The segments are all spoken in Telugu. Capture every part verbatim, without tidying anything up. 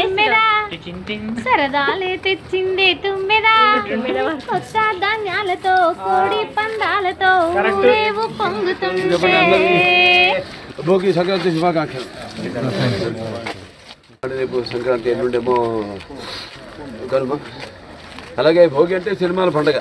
తుమ్మెదా సరదాలే తెచ్చిందే తుమ్మెదా కొత్త ధాన్యాలతో కోడి పందాలతో ఊరేవు పొంగుతుంటే భోగి సంక్రాంతి శుభాకాంక్షలు. రేపు సంక్రాంతి ఎల్లుండేమో కనుమ. అలాగే భోగి అంటే సినిమాల పండగ.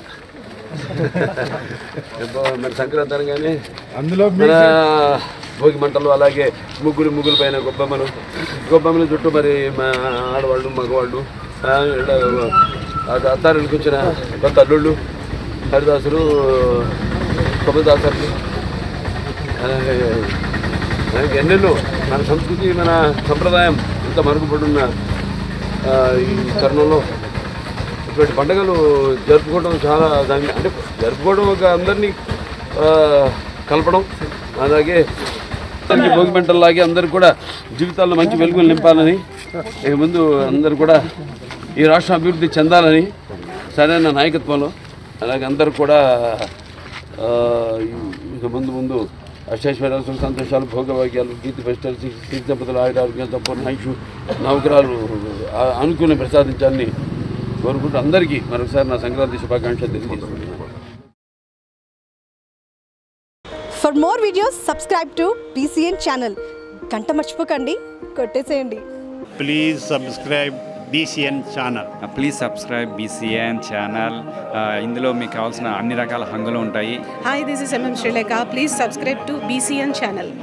మరి సంక్రాంతి అనగానే అందులో మన భోగి మంటలు, అలాగే ముగ్గులు ముగ్గుల పైన గొబ్బమ్మలు, గొబ్బమ్మల చుట్టూ మరి మా ఆడవాళ్ళు మగవాళ్ళు, అత్తారికి వచ్చిన కొత్త అల్లుళ్ళు, హరిదాసులు, కొబ్బరిదాసరులు, ఎన్నెన్నో మన సంస్కృతి మన సంప్రదాయం ఇంత మరుగుపడున్న ఈ తరుణంలో ఇటువంటి పండుగలు జరుపుకోవడం చాలా దాన్ని అంటే జరుపుకోవడం ఒక అందరినీ కలపడం, అలాగే భోగి మంటల్లాగే అందరూ కూడా జీవితాల్లో మంచి వెలుగులు నింపాలని, ఇక ముందు అందరూ కూడా ఈ రాష్ట్రం అభివృద్ధి చెందాలని సరైన నాయకత్వంలో, అలాగే అందరూ కూడా ఇక ముందు ముందు అష్టైశ్వర్యాలు, సంతోషాలు, భోగభాగ్యాలు, కీర్తి ప్రతిష్టలు, సిరి దంపతులు, ఆయుర ఆరోగ్యాలు, సంపూర్ణ ఆయుష్, నవగ్రహాలు అనుకూలం ప్రసాదించాలని కోరుకుంటూ అందరికీ మరొకసారి నా సంక్రాంతి శుభాకాంక్షలు తెలియజేస్తున్నాను. For more videos, subscribe to B C N channel. గంట మర్చిపోకండి, కొట్టేసేయండి. Please subscribe B C N channel. Please subscribe B C N channel. ఇందులో మీకు కావాల్సిన అన్ని రకాల హంగులు ఉంటాయి. Hi, this is M M Sri Lanka. Please subscribe to B C N channel.